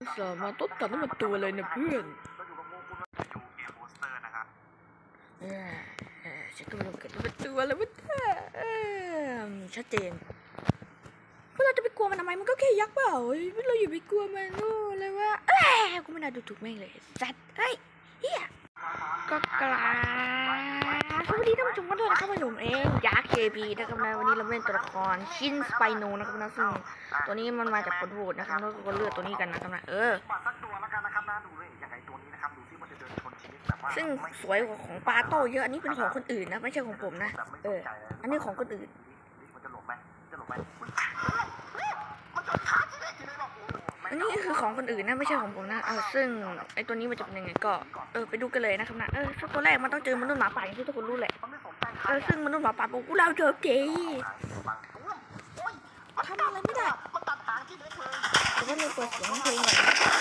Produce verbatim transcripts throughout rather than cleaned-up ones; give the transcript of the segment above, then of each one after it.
สามาต้นกันนี่มันตัวอะไรเนี่ยเพื่อนเออเออฉันก็ไม่รู้กันว่าเป็นตัวอะไรวะเออชัดเจนพวกเราจะไปกลัวมันทำไมมันก็แค่ยักษ์เปล่าเราอย่าไปกลัวมันโอ้อะไรวะเอ้ยกูไม่น่าดูถูกแม่งเลยสัตว์เฮ้ยเฮียก็กลาสวัสดีท่านผู้ชมกันด้วยนะครับผมเองยักษ์ เค พี นะครับนะวันนี้เราเล่นตัวละครชินสไปโนนะครับนะซึ่งตัวนี้มันมาจากคนโหดนะครับแล้วก็เลือกตัวนี้กันนะครับนะเออซึ่งสวยกว่าของปาโต้เยอะอันนี้เป็นของคนอื่นนะไม่ใช่ของผมนะเอออันนี้ของคนอื่นอันนี้คือของคนอื่นนะไม่ใช่ของผมนะเออซึ่งไอตัวนี้มันจะเป็นยังไงก็เออไปดูกันเลยนะครับนะเออตัวแรกมันต้องเจอมนุษย์หมาป่าอย่างที่ทุกคนรู้แหละเออซึ่งมนุษย์หมาป่าบอกกูเราเจอเก๋ทำอะไรไม่ได้แต่ว่ามีเปิดเสียงเพลงหน่อย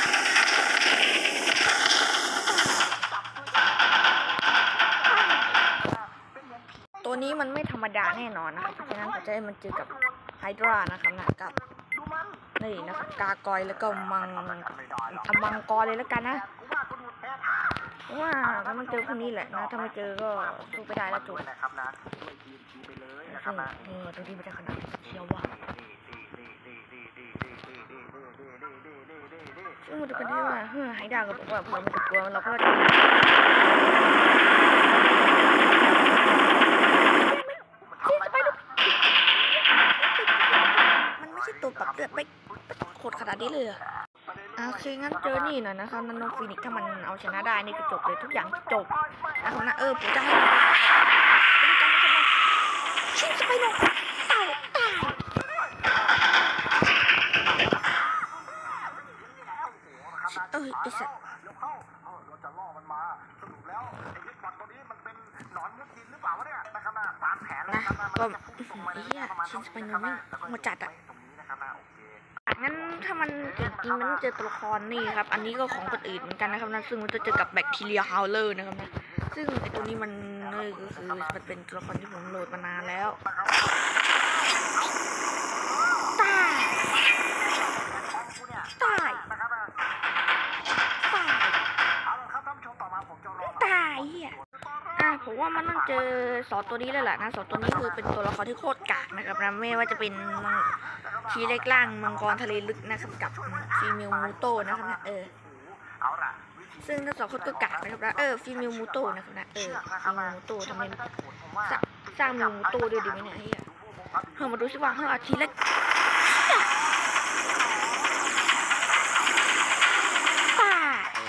ตัวนี้มันไม่ธรรมดาแน่นอนนะครับเพราะฉะนั้นผมจะให้มันเจอกับไฮดรานะครับนะกับนี่นะครับกากอยแล้วก็มังเอามังกรเลยแล้วกันนะว่าถ้ามันเจอพวกนี้แหละนะถ้าไม่เจอก็สู้ไปได้แล้วจุดซึ่งเออตัวนี้มันจะขนาดเชียวว่าซึ่งมันจะกันได้ว่าเฮ้ยไฮดราก็บอกว่าพอมันจะกลัวเราก็จะมันไม่ใช่ตัวปรับเลือดไปโคตรขนาดนี้เลยโอเคงั้นเจอนี่หน่อยนะครับนันนฟินิกถ้ามันเอาชนะได้นี่ก็จบเลยทุกอย่างจบนะครับนะเออผมจะให้ชินสไปโนตายตายเออไอสัตว์เราจะล่อมันมาสรุปแล้วไอ้ยึดบอลตัวนี้มันเป็นหนอนมุดดินหรือเปล่าวะเนี่ยนะครับนะตามแผนนะก็ไอ้เหี้ยชินสไปโนไม่มาจัดอ่ะงั้นถ้ามันจริงๆมันเจอตัวละครนี่ครับอันนี้ก็ของคนอื่นเหมือนกันนะครับนะซึ่งมันจะเจอกับแบคทีเรียฮาวเลอร์นะครับนะซึ่งไอตัวนี้มันนี่ก็คือมันเป็นตัวละครที่ผมโหลดมานานแล้วตายตายตายตายเหี้ยอ่ะผมว่ามันต้องเจอสองตัวนี้เลยแหละนะสองตัวนี้คือเป็นตัวละครที่โคตรกากนะครับนะไม่ว่าจะเป็นทีเล็กล่างมังกรทะเลลึกนะครับกับฟีเมลมูโตนะครับนะเออซึ่งทั้งสองคนก็กากนะครับนะเออฟีเมลมูโตนะครับนะเออฟีเมลมูโตทำไมสร้างเมลมูโตด้วยดีไหมเนี่ยเฮียเฮ้ยมาดูสิว่าเฮ้ยทีเล็กป้า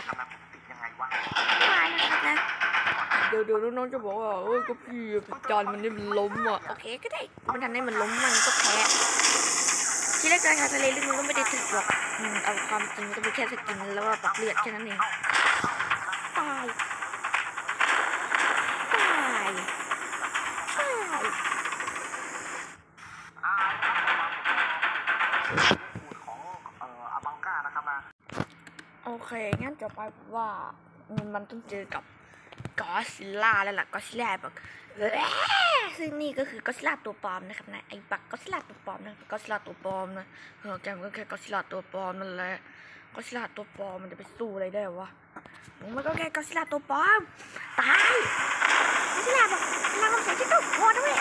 ป้านะครับนะเดี๋ยวเดี๋ยวน้องจะบอกว่าเอ้ยก็พี่จานมันนี่มันล้มอ่ะโอเคก็ได้มันทันได้มันล้มมันก็แพ้ที่แรกการทะเลลึกมันก็ไม่ได้ถึกหรอกเอาความจริงมันก็เป็นแค่สกินแล้วก็ปรับเลือดแค่นั้นเองตายตายตายโอเคงั้นจะไปว่ามันต้องเจอกับกอซิลล่าแล้วล่ะกอซิลล่าแบบซึ่งนี่ก็คือกอซิลล่าตัวปลอมนะครับนะไอ้บักกอซิลล่าตัวปลอมนะกอซิลล่าตัวปลอมนะเออแกมันก็แค่กอซิลล่าตัวปลอมนั่นแหละกอซิลล่าตัวปลอมมันจะไปสู้อะไรได้วะมันก็แค่กอซิลล่าตัวปลอมตายกอซิลล่าบอกพลังของแสงที่ต้องพอด้วย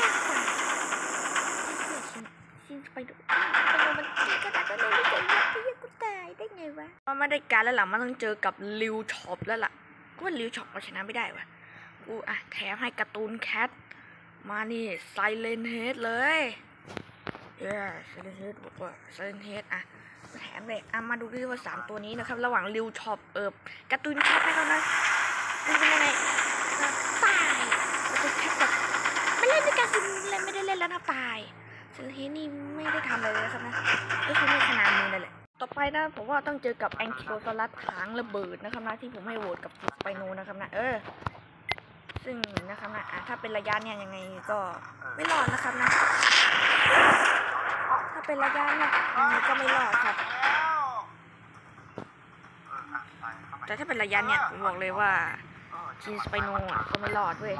ชินไปดูไปดูมันตีกระดาษตัวนี้ไม่เจ๋งเลยพี่กูตายได้ไงวะมันไม่ได้การแล้วหลังมันต้องเจอกับลิวช็อปแล้วล่ะก็ว่าลิวช็อปเราชนะไม่ได้วะกูอ่ะแถมให้การ์ตูนแคทมานี่ไซเลนเฮดเลยเย้ไซเลนเฮดบอกว่าไซเลนเฮดอ่ะแถมเลยอ่ะมาดูดิว่าสามตัวนี้นะครับระหว่างลิวช็อปเอิบการ์ตูนแคทให้เขานะมันเป็นยังไงตายการ์ตูนแคทแบบไม่เล่นด้วยกันสิเล่นไม่ได้เล่นแล้วนะตายไซเลนเฮดนี่ไม่ได้ทำอะไรเลยครับนะก็คือไม่ขนาดมือนั่นแหละต่อไปนะผมว่าต้องเจอกับแองคิโลซอรัสหางระเบิดนะครับนะที่ผมให้โหวตกับสไปโนนะครับนะเออซึ่งนะครับนะถ้าเป็นระยะเนี่ยยังไงก็ไม่รอดนะครับนะถ้าเป็นระยะเนี่ยยังไงก็ไม่รอดครับแต่ถ้าเป็นระยะเนี่ยผมบอกเลยว่าชินสไปโนอ่ะก็ไม่รอดเว้ย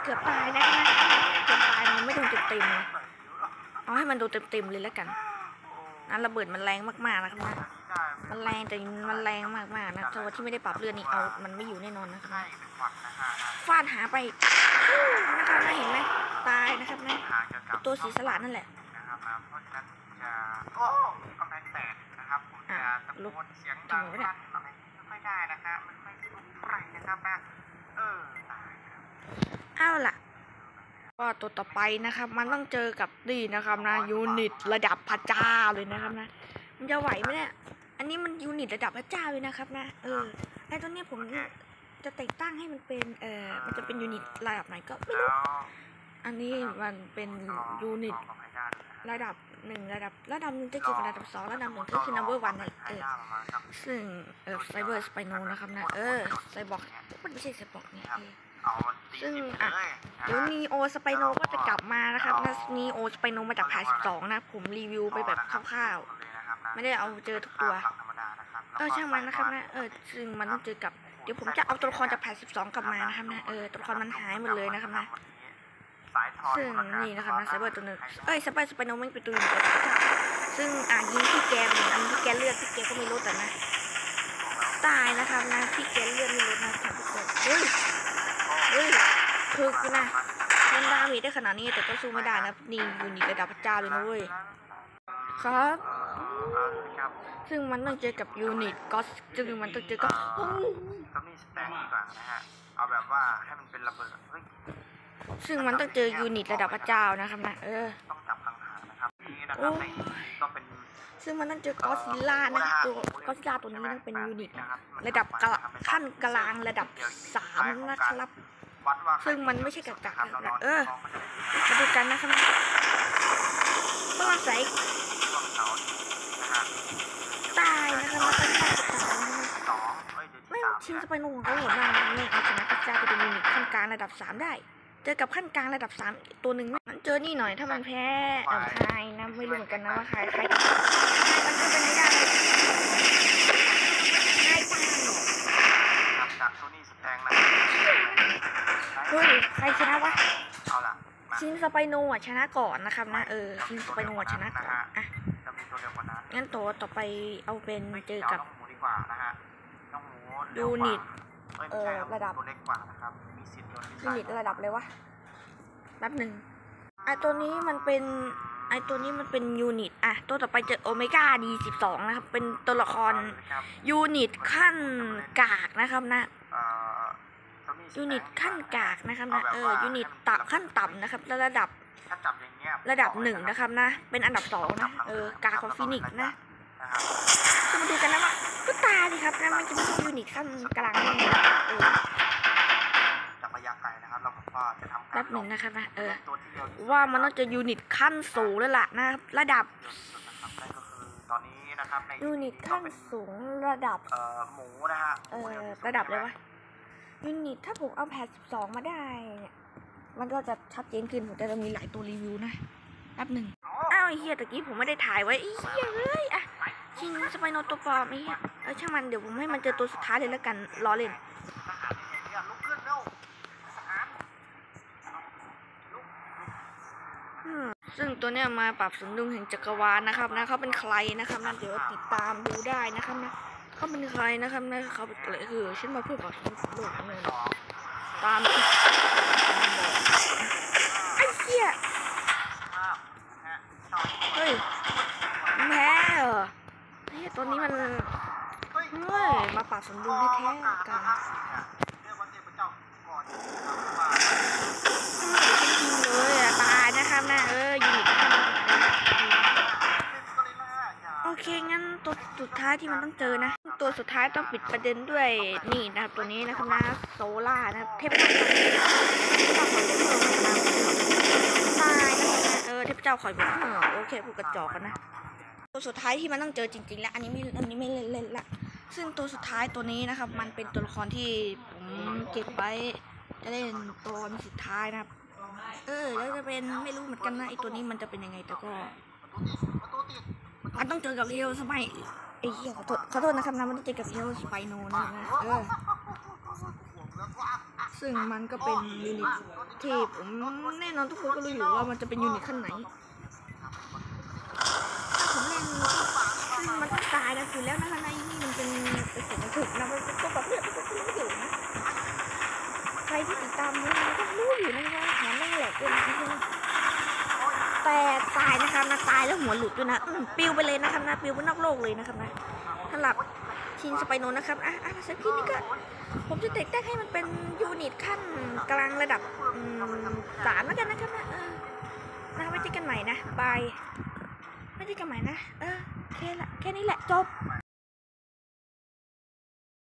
เกือบตายนะนะเกือบตายมันไม่โดนเต็มๆเลยเอาให้มันโดนเต็มๆเลยแล้วกันนั้นระเบิดมันแรงมากๆนะครับนะมันแรงแต่มันแรงมากๆนะถ้าว่าที่ไม่ได้ปรับเลือดนี่เอามันไม่อยู่แน่นอนนะครับนะฟาดหาไปนะครับนะเห็นไหมตายนะครับนะตัวสีสลัดนั่นแหละโอ้กำแพงแตกนะครับผมจะตะโกนเสียงดังไม่ค่อยได้นะครับมันไม่รู้ใครนะครับนะเออเอาล่ะก็ตัวต่อไปนะครับมันต้องเจอกับดีนะครับนะยูนิตระดับพระเจ้าเลยนะครับนะมันจะไหวไหมเนี่ยอันนี้มันยูนิตระดับพระเจ้าเลยนะครับนะเออไอ้ตัวนี้ผมจะแต่งตั้งให้มันเป็นเออมันจะเป็นยูนิตระดับไหนก็ไม่รู้อันนี้มันเป็นยูนิตระดับหนึ่งระดับระดับหนึ่งจะเกี่ยวกับระดับสองระดับหนึ่งก็คือ number one นั่นเออซึ่งเออไซเบอร์สไปโนนะครับนะเออไซบอร์กมันไม่ใช่ไซบอร์กนี่ซึ่งอ่ะเดี๋ยวนีโอสไปโนก็จะกลับมานะครับนะนีโอสไปโนมาจากพาร์ทสิบสองนะผมรีวิวไปแบบคร่าวๆไม่ได้เอาเจอทุกตัวเออช่างมันนะครับนะเออซึ่งมันต้องเจอกับเดี๋ยวผมจะเอาตัวละครจากพาร์ทสิบสองกลับมานะครับนะเออตัวละครมันหายหมดเลยนะครับนะซึ่งนี่นะครับนะไซเบอร์ตัวนึงเอ้ยไซเบอร์สไปโนมันเป็นตัวหนึ่งตัวซึ่งอ่ะยิงที่แกเหมือนอันที่แกเลือดที่แกก็ไม่ลดแต่นะตายนะครับนะที่แกเลือดไม่ลดนะทุกคนเฮ้ยเฮ้ยถึกนะมันดาเมจได้ขนาดนี้แต่ก็สู้ไม่ได้นะนี่ยูนิตระดับพระเจ้าเลยนะเว้ยครับซึ่งมันต้องเจอกับยูนิตก็ซึ่งมันต้องเจอกับก็มีสแต็กดีกว่านะฮะเอาแบบว่าให้มันเป็นระเบิดซึ่งมันต้องเจอยูนิตระดับพระเจ้านะครับนะเออต้องจับห่างๆนะครับนี่นะครับก็เป็นซึ่งมันต้องเจอกอซิล่านะตัวกอซิล่าตัวนี้ต้องเป็นยูนิตระดับขั้นกลางระดับสามนะครับซึ่งมันไม่ใช่กากานะเออมาดูกันนะครับต้องใส่ตายนะครับมันต้องตายไม่ทีมสไปโนของเขาโหดมากนะเนี่ยเอาชนะพระเจ้าเป็นยูนิตขั้นกลางระดับสามได้เจอกับขั้นกลางระดับสามตัวหนึ่งมันเจอนี่หน่อยถ้ามันแพ้เออใครนะไม่รู้เหมือนกันนะว่าใครใครมันจะเป็นไม่ได้ใครตายจากโซนี่สแตงนะเฮ้ยใครชนะวะชินสไปโนชนะก่อนนะครับนะเออชินสไปโนชนะก่อนอ่ะงั้นตัวต่อไปเอาเป็นเจอกับยูนิตเออระดับยูนิตระดับเลยวะแป๊บหนึ่งไอตัวนี้มันเป็นไอตัวนี้มันเป็นยูนิตอ่ะตัวต่อไปเจอโอเมก้าดีสิบสองนะครับเป็นตัวละครยูนิตขั้นกากนะครับนะยูนิตขั้นกากนะครับนะเออยูนิตต่ำขั้นต่ำนะครับระดับระดับหนึ่งนะครับนะเป็นอันดับสองนะเออกากของฟินิกนะจะมาดูกันนะว่าก็ตายดิครับนะมันจะไม่ใช่ยูนิตขั้นกลางนี่เออแป๊บหนึ่งนะครับนะเออว่ามันต้องจะยูนิตขั้นสูงแล้วล่ะนะครับระดับยูนิตขั้นสูงระดับหมูนะฮะเออระดับเลยวะยูนิตถ้าผมเอาแพทสิบสองมาได้เนี่ยมันก็จะชัดเจนขึ้นผมจะมีหลายตัวรีวิวนะแป๊บหนึ่งอ้าวไอ้เฮียตะกี้ผมไม่ได้ถ่ายไว้ไอ้เฮียเอ้ยอะชิงสไปโนตัวปลอมไอ้เฮียเออช่างมันเดี๋ยวผมให้มันเจอตัวสุดท้ายเลยแล้วกันรอเล่นซึ่งตัวเนี้ยมาปรับสมดุลแห่งจักรวาลนะครับนะเขาเป็นใครนะครับนะเดี๋ยวติดตามดูได้นะครับนะเขาเป็นใครนะครับนะเขาเป็นอะไรคือฉันมาเพื่อปรับสมดุลโลกเลยตามที่ไอ้เหี้ยเฮ้ยแพ้เหรอไอ้ตัวนี้มันเฮ้ยมาปรับสมดุลแท้ๆกันเลยอ่ะตายนะครับนะเออยูนิตโอเคงั้นตัวสุดท้ายที่มันต้องเจอนะตัวสุดท้ายต้องปิดประเด็นด้วยนี่นะครับตัวนี้นะครับนะโซล่านะเทพเจ้าตายนะครับเออเทพเจ้าคอยบอกเออโอเคผูกกระจอกกันนะตัวสุดท้ายที่มันต้องเจอจริงๆแล้วอันนี้ไม่อันนี้ไม่เล่นๆละซึ่งตัวสุดท้ายตัวนี้นะครับมันเป็นตัวละครที่ผมเก็บไว้จะเล่นตอนสุดท้ายนะครับเออแล้วจะเป็นไม่รู้เหมือนกันนะไอตัวนี้มันจะเป็นยังไงแต่ก็มันต้องเจอกับเรียวสมัยไอ้เหี้ยขอโทษขอโทษนะครับนะมันต้องเจอกับเรียวสไปโนนะนะเออซึ่งมันก็เป็นยูนิตที่ผมแน่นอนทุกคนก็รู้อยู่ว่ามันจะเป็นยูนิตขั้นไหนถ้าผมเล่นซึ่งมันต้องตายนะคือแล้วนะคะในนี่มันเป็นเป็นผมถึกนะมันเป็นตัวแบบเลือดเป็นตัวรู้อยู่นะใครที่ติดตามมันก็รู้อยู่นะว่าแขนแม่งแหลกเลยนะแต่ตายนะครับนะตายแล้วหัวหลุดด้วยนะปิวไปเลยนะครับนะปิวไปนอกโลกเลยนะครับนะสำหรับชินสไปโนนะครับอ่ะอ่ะสักทีนี้ก็ผมจะเตะแต้ให้มันเป็นยูนิตขั้นกลางระดับสามแล้วกันนะครับนะเออนะไว้เจอกันใหม่นะบายไว้เจอกันใหม่นะเออแค่ละแค่นี้แหละจบ